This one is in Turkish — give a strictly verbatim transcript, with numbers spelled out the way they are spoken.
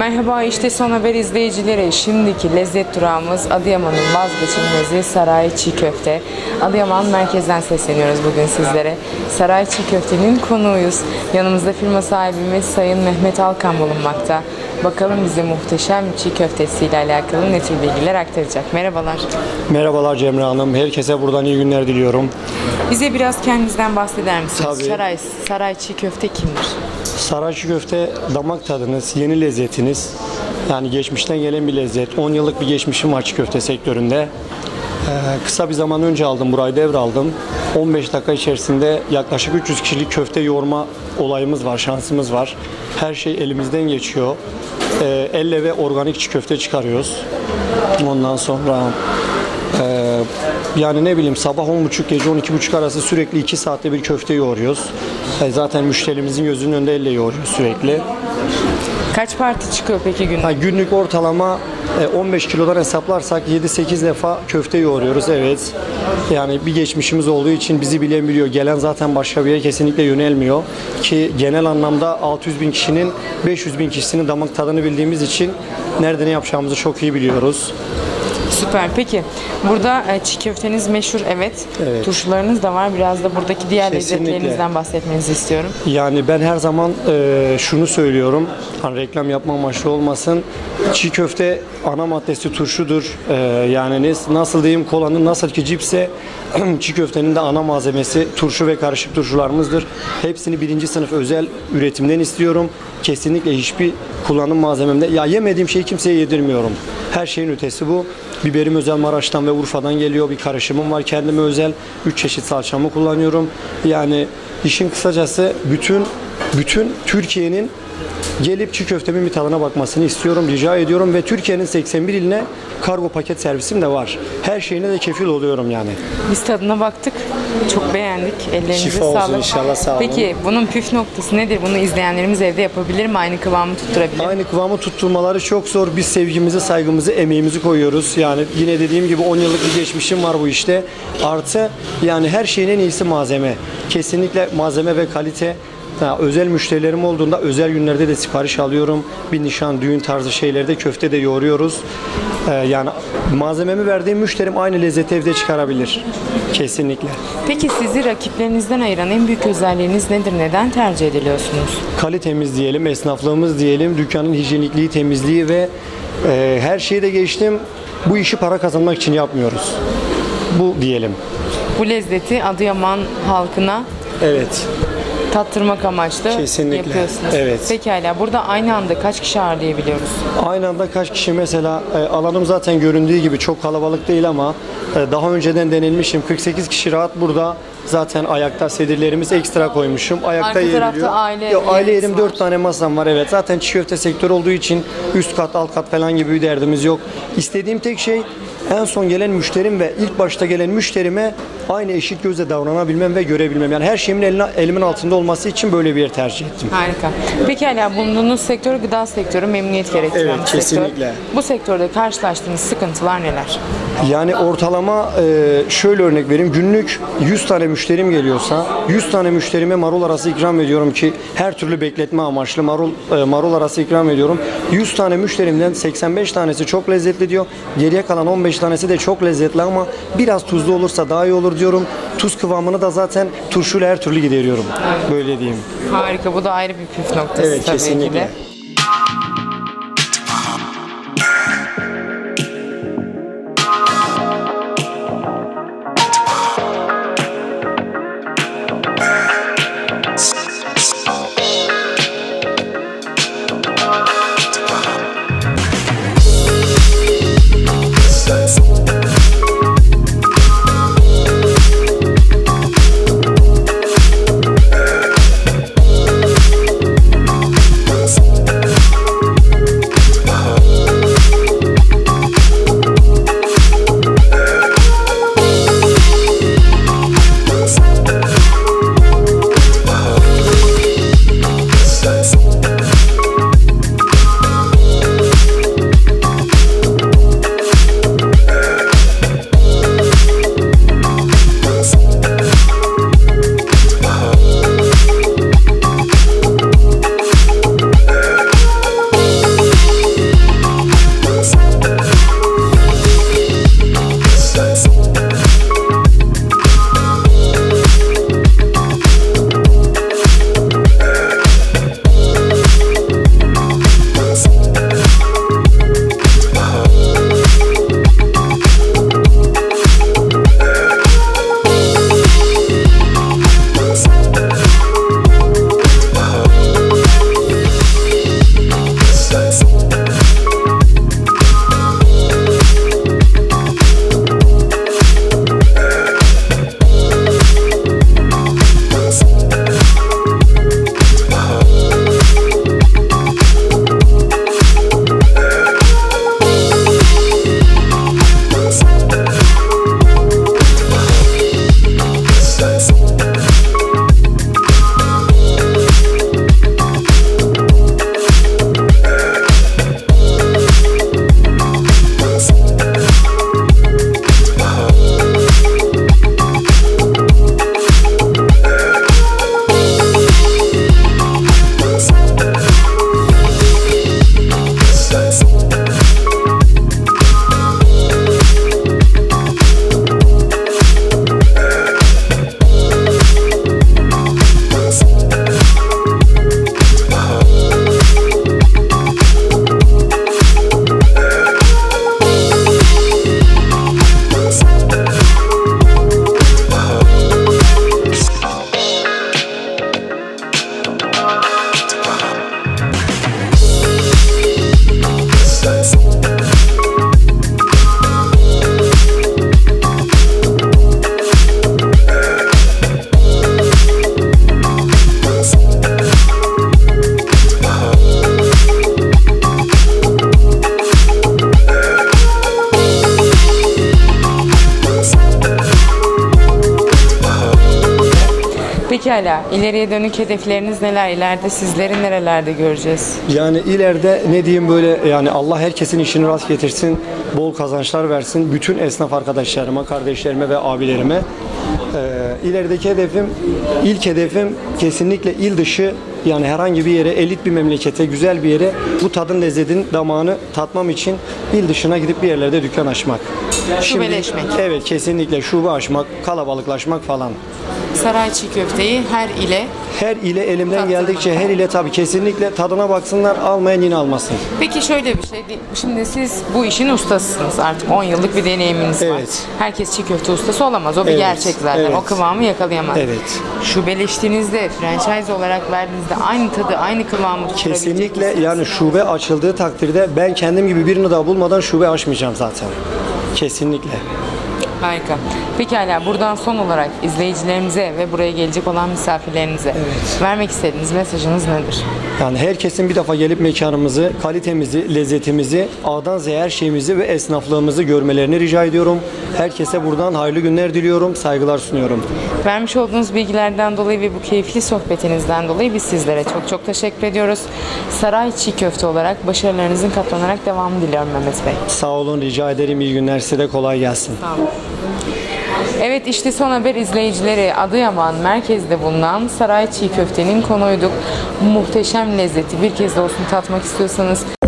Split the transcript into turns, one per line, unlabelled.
Merhaba, işte Son Haber izleyicileri. Şimdiki lezzet durağımız Adıyaman'ın vazgeçilmezi Saray Çiğ Köfte. Adıyaman merkezden sesleniyoruz bugün sizlere. Saray Çiğ Köfte'nin konuğuyuz. Yanımızda firma sahibimiz Sayın Mehmet Alkan bulunmakta. Bakalım bize muhteşem çiğ köftesiyle alakalı ne tür bilgiler aktaracak. Merhabalar.
Merhabalar Cemre Hanım. Herkese buradan iyi günler diliyorum.
Bize biraz kendinizden bahseder misiniz?
Tabii.
Saray, Saray Çiğ Köfte kimdir?
Saray Çiğ Köfte damak tadınız, yeni lezzetiniz. Yani geçmişten gelen bir lezzet. on yıllık bir geçmişim var çiğ köfte sektöründe. Ee, kısa bir zaman önce aldım, burayı devraldım. on beş dakika içerisinde yaklaşık üç yüz kişilik köfte yoğurma olayımız var, şansımız var. Her şey elimizden geçiyor. Ee, elle ve organik çiğ köfte çıkarıyoruz. Ondan sonra e, yani ne bileyim sabah on buçuk gece on iki buçuk arası sürekli iki saatte bir köfte yoğuruyoruz. E, zaten müşterimizin gözünün önünde elle yoğuruyoruz sürekli.
Kaç parti çıkıyor peki günlük?
Ha, günlük ortalama on beş kilodan hesaplarsak yedi sekiz defa köfte yoğuruyoruz, evet. Yani bir geçmişimiz olduğu için bizi bilen biliyor. Gelen zaten başka bir yere kesinlikle yönelmiyor. Ki genel anlamda altı yüz bin kişinin beş yüz bin kişisinin damak tadını bildiğimiz için nerede ne yapacağımızı çok iyi biliyoruz.
Süper. Peki burada çiğ köfteniz meşhur, evet.
Evet.
Turşularınız da var. Biraz da buradaki diğer
Kesinlikle.
lezzetlerinizden bahsetmenizi istiyorum.
Yani ben her zaman e, şunu söylüyorum. Hani reklam yapma amaçlı olmasın. Çiğ köfte ana maddesi turşudur. E, yani nasıl diyeyim, kolanın nasıl ki cipse çiğ köftenin de ana malzemesi turşu ve karışık turşularımızdır. Hepsini birinci sınıf özel üretimden istiyorum. Kesinlikle hiçbir kullanım malzememde. Ya yemediğim şeyi kimseye yedirmiyorum. Her şeyin ötesi bu. Biberim özel Maraş'tan ve Urfa'dan geliyor. Bir karışımım var kendime özel. Üç çeşit salçamı kullanıyorum. Yani işin kısacası bütün bütün Türkiye'nin gelip çiğ köftemin bir tadına bakmasını istiyorum, rica ediyorum ve Türkiye'nin seksen bir iline kargo paket servisim de var. Her şeyine de kefil oluyorum yani.
Biz tadına baktık. Çok beğendik. Ellerinize
Şifa olsun
sağlık.
inşallah, sağ olun.
Peki bunun püf noktası nedir? Bunu izleyenlerimiz evde yapabilir mi? Aynı kıvamı tutturabilir mi?
Aynı kıvamı tutturmaları çok zor. Biz sevgimizi, saygımızı, emeğimizi koyuyoruz. Yani yine dediğim gibi on yıllık bir geçmişim var bu işte. Artı yani her şeyin en iyisi malzeme. Kesinlikle malzeme ve kalite. Ha, özel müşterilerim olduğunda özel günlerde de sipariş alıyorum. Bir nişan, düğün tarzı şeylerde köfte de yoğuruyoruz. Ee, yani malzememi verdiğim müşterim aynı lezzeti evde çıkarabilir. Kesinlikle.
Peki sizi rakiplerinizden ayıran en büyük özelliğiniz nedir? Neden tercih ediliyorsunuz?
Kalitemiz diyelim, esnaflığımız diyelim, dükkanın hijyenikliği, temizliği ve e, her şeyi de geçtim. Bu işi para kazanmak için yapmıyoruz. Bu diyelim.
Bu lezzeti Adıyaman halkına
Evet.
tattırmak amaçlı
Kesinlikle.
yapıyorsunuz.
Evet.
Pekala. Burada aynı anda kaç kişi ağırlayabiliyoruz?
Aynı anda kaç kişi mesela, e, alanım zaten göründüğü gibi çok kalabalık değil ama e, daha önceden denilmişim. kırk sekiz kişi rahat burada. Zaten ayakta sedirlerimiz ekstra koymuşum. Ayakta
Arka
yeriliyor.
tarafta aile
Yok, aile
yeriniz
yerim,
var.
dört tane masam var, evet. Zaten çiğ köfte sektörü olduğu için üst kat, alt kat falan gibi bir derdimiz yok. İstediğim tek şey en son gelen müşterim ve ilk başta gelen müşterime aynı eşit gözle davranabilmem ve görebilmem. Yani her şeyimin eline, elimin altında olması için böyle bir yer tercih ettim.
Harika. Pekala, bulunduğunuz sektör gıda sektörü, memnuniyet gerektiren
Evet,
bir sektör.
kesinlikle.
Bu sektörde karşılaştığınız sıkıntılar neler?
Yani ortalama e, şöyle örnek vereyim. Günlük yüz tane müşterim geliyorsa yüz tane müşterime marul arası ikram ediyorum ki her türlü bekletme amaçlı marul e, marul arası ikram ediyorum. yüz tane müşterimden seksen beş tanesi çok lezzetli diyor. Geriye kalan on beş tanesi de çok lezzetli ama biraz tuzlu olursa daha iyi olur diyorum. Tuz kıvamını da zaten turşuyla her türlü gideriyorum. Böyle diyeyim.
Harika. Bu da ayrı bir püf noktası
Evet,
tabii
kesinlikle.
ki de. Pekala, ileriye dönük hedefleriniz neler? İleride sizleri nerelerde göreceğiz?
Yani ileride ne diyeyim böyle, yani Allah herkesin işini rast getirsin, bol kazançlar versin bütün esnaf arkadaşlarıma, kardeşlerime ve abilerime. Ee, ilerideki hedefim, ilk hedefim kesinlikle il dışı, yani herhangi bir yere, elit bir memlekete, güzel bir yere bu tadın lezzetin damağını tatmam için il dışına gidip bir yerlerde dükkan açmak.
Şubeleşmek.
Şimdi, evet, kesinlikle şube açmak, kalabalıklaşmak falan.
Saray çiğ köfteyi her ile.
Her ile elimden
Tattırmak.
geldikçe, her ile tabii kesinlikle tadına baksınlar, almayan yine almasın.
Peki şöyle bir şey, şimdi siz bu işin ustasısınız, artık on yıllık bir deneyiminiz var.
Evet.
Herkes çiğ köfte ustası olamaz, o bir
Evet,
gerçek zaten,
evet.
o kıvamı yakalayamaz.
Evet.
Şubeleştiğinizde, franchise olarak verdiğinizde aynı tadı, aynı kıvamı tutturabilecek
Kesinlikle,
misiniz?
yani şube açıldığı takdirde ben kendim gibi birini daha bulmadan şube açmayacağım zaten. Kesinlikle.
Harika. Pekala, buradan son olarak izleyicilerimize ve buraya gelecek olan misafirlerinize vermek istediğiniz mesajınız nedir?
Yani herkesin bir defa gelip mekanımızı, kalitemizi, lezzetimizi, A'dan Z'ye her şeyimizi ve esnaflığımızı görmelerini rica ediyorum. Herkese buradan hayırlı günler diliyorum, saygılar sunuyorum.
Vermiş olduğunuz bilgilerden dolayı ve bu keyifli sohbetinizden dolayı biz sizlere çok çok teşekkür ediyoruz. Saray Çiğ Köfte olarak başarılarınızın katlanarak devamını diliyorum Mehmet Bey.
Sağ olun, rica ederim. İyi günler, size de kolay gelsin.
Sağ olun. Evet, işte Son Haber izleyicileri, Adıyaman merkezde bulunan Saray Çiğ Köfte'nin konuyduk. Muhteşem lezzeti bir kez de olsun tatmak istiyorsanız